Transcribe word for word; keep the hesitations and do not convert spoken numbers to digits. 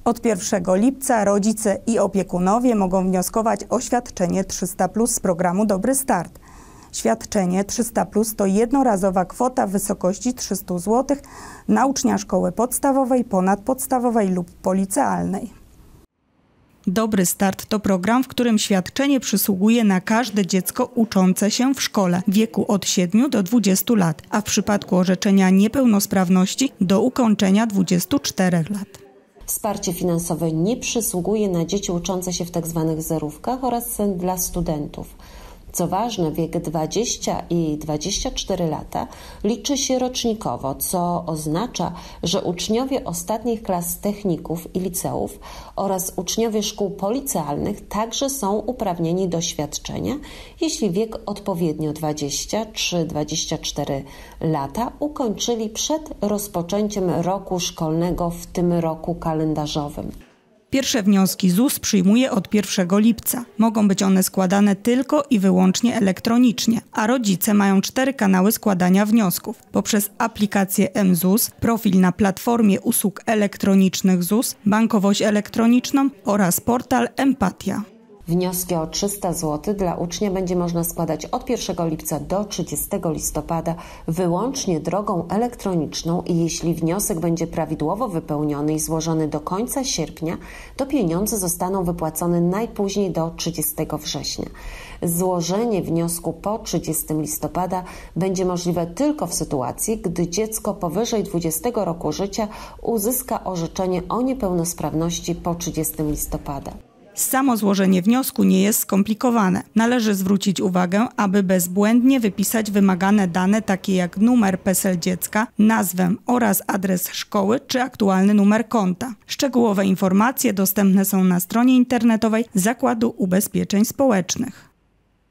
Od pierwszego lipca rodzice i opiekunowie mogą wnioskować o świadczenie trzysta plus z programu Dobry Start. Świadczenie trzysta plus to jednorazowa kwota w wysokości trzysta złotych na ucznia szkoły podstawowej, ponadpodstawowej lub policealnej. Dobry Start to program, w którym świadczenie przysługuje na każde dziecko uczące się w szkole w wieku od siedmiu do dwudziestu lat, a w przypadku orzeczenia niepełnosprawności do ukończenia dwudziestu czterech lat. Wsparcie finansowe nie przysługuje na dzieci uczące się w tzw. zerówkach oraz dla studentów. Co ważne, wiek dwadzieścia i dwadzieścia cztery lata liczy się rocznikowo, co oznacza, że uczniowie ostatnich klas techników i liceów oraz uczniowie szkół policealnych także są uprawnieni do świadczenia, jeśli wiek odpowiednio dwadzieścia czy dwadzieścia cztery lata ukończyli przed rozpoczęciem roku szkolnego w tym roku kalendarzowym. Pierwsze wnioski Z U S przyjmuje od pierwszego lipca. Mogą być one składane tylko i wyłącznie elektronicznie, a rodzice mają cztery kanały składania wniosków. Poprzez aplikację M Z U S, profil na platformie usług elektronicznych Z U S, bankowość elektroniczną oraz portal Empatia. Wnioski o trzysta złotych dla ucznia będzie można składać od pierwszego lipca do trzydziestego listopada wyłącznie drogą elektroniczną i jeśli wniosek będzie prawidłowo wypełniony i złożony do końca sierpnia, to pieniądze zostaną wypłacone najpóźniej do trzydziestego września. Złożenie wniosku po trzydziestego listopada będzie możliwe tylko w sytuacji, gdy dziecko powyżej dwudziestego roku życia uzyska orzeczenie o niepełnosprawności po trzydziestego listopada. Samo złożenie wniosku nie jest skomplikowane. Należy zwrócić uwagę, aby bezbłędnie wypisać wymagane dane takie jak numer PESEL dziecka, nazwę oraz adres szkoły czy aktualny numer konta. Szczegółowe informacje dostępne są na stronie internetowej Zakładu Ubezpieczeń Społecznych.